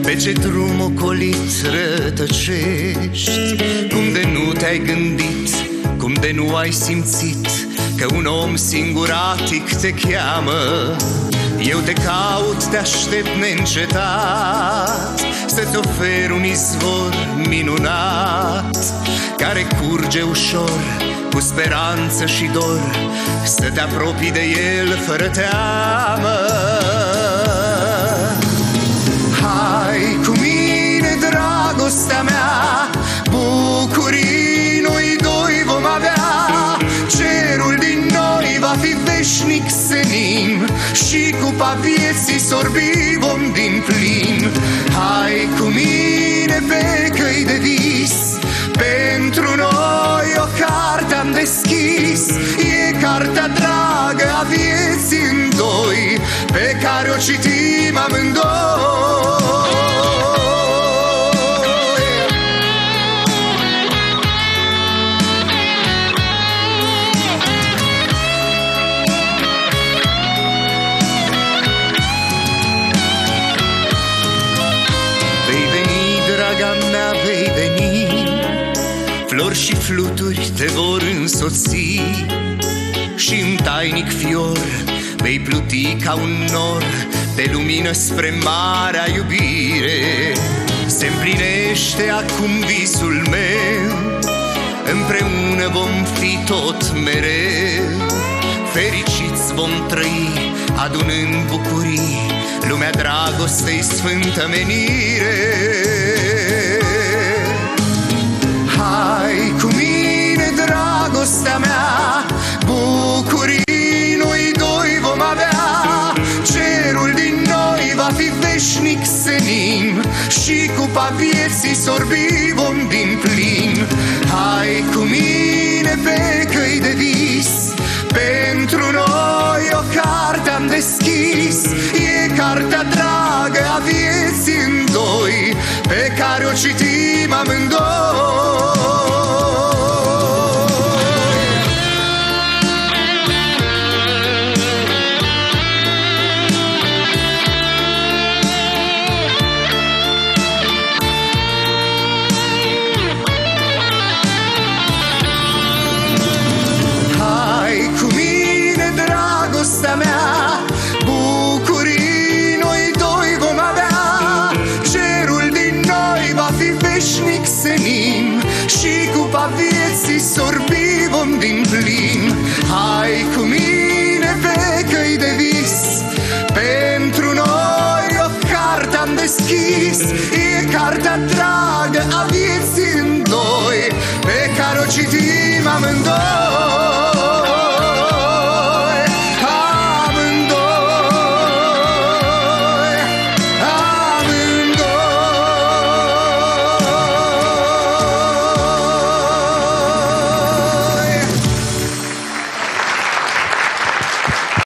Pe ce drum ocolit rătăcești? Cum de nu te-ai gândit, cum de nu ai simțit că un om singuratic te cheamă? Eu te caut, te aștept neîncetat, să-ți ofer un izvor minunat, care curge ușor, cu speranță și dor, să te apropii de el fără teamă. Hai cu mine, dragostea mea, bucurii noi doi vom avea. Cerul din noi va fi veșnic senin și cupa vieții sorbi vom din plin. Hai cu mine pe căi de vis, pentru noi o carte am deschis. E cartea dragă a vieții în doi, pe care o citim amândoi. Draga mea, vei veni, flori și fluturi te vor însoți, și în tainic fior vei pluti ca un nor de lumină spre marea iubire. Se împlinește acum visul meu, împreună vom fi tot mereu. Fericiți vom trăi, adunând bucurii, lumea dragostei sfântă menire. Hai cu mine, dragostea mea, bucurii noi doi vom avea. Cerul din noi va fi veșnic senin și cupa vieții sorbi vom din plin. Hai cu mine pe căi de vis, pentru noi o carte am deschis. E cartea dragă a vieții în doi, pe care o citim amândoi. Hai cu mine, dragostea mea, bucurii noi doi vom avea. Cerul din noi va fi veșnic senin și cupa vieții sorbi vom din plin. Hai cu mine pe căi de vis, pentru noi o carte am deschis. E cartea dragă